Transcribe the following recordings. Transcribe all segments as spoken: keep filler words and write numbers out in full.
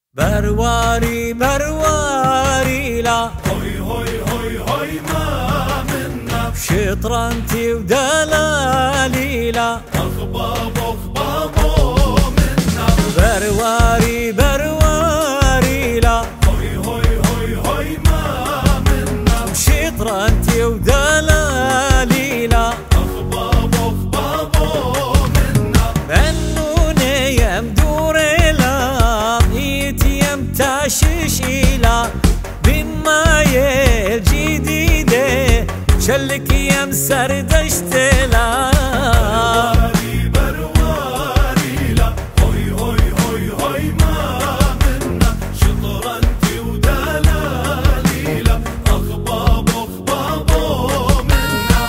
برواري برواري لا هوي هوي هوي هوي ما منا شطرنتي ودلالي لا أخباب أخباب منا برواري برواري لا هوي هوي هوي هوي ما منا شطرنتي ودلالي لا أخباب أخباب منا بنوني يمدور لا يم تاشش إلى بما الجديدة شلك يم سردشت لا برواري برواري لا هوي هوي هوي هوي ما منا شطرنتي ودلالي لا أخباب أخباب منا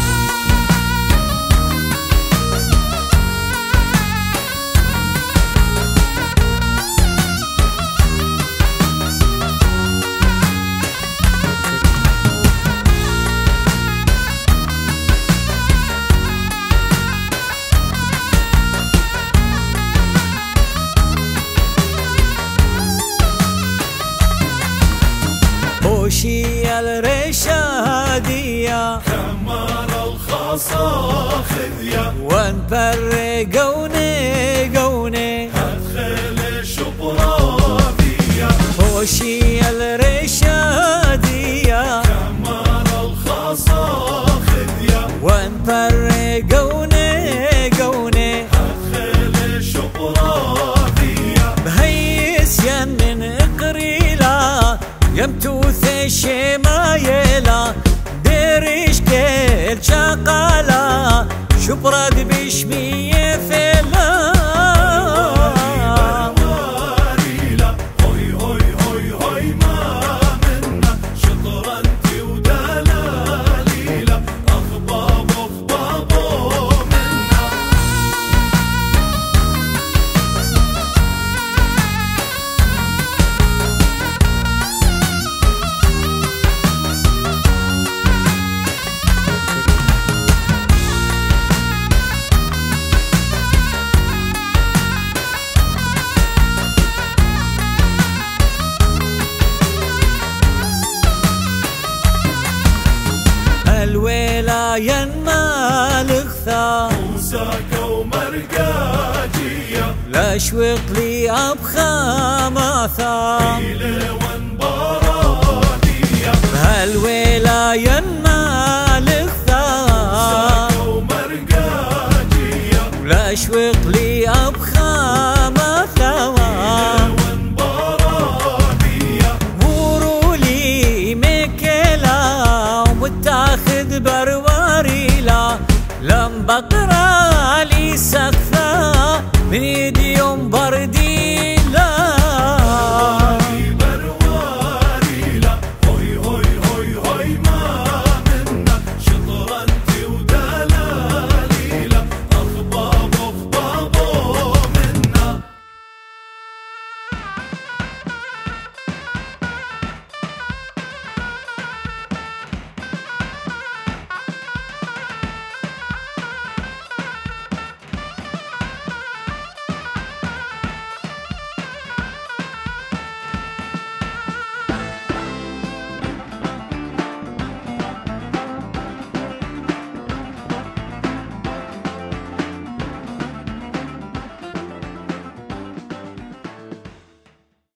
وشي الرشادية كمال الخاصة خذية ونفرق قوني قوني أدخل شبرا بيا وشي الرشادية كمال الخاصة خذية ونفرق قوني قوني أدخل شبرا بيا بهيس ينن اقريلا يمتوث الشمايلا ديرش كيل شقالا شبرد بشمية فلا برواري لا هوي هوي هوي هوي ما منا شطرنتي ودلالي لا أخباب أخباب منا الويلا ينمال اغثى موساكا ومرقاجية لا شوق لي ابخى ماثا ليلة وانبارانية الويلا ينمال اغثى موساكا ومرقاجية لا شوق لي ابخى ماثا وانبارانية بورو لي مكلا ومتاخد برواري لا لم بقى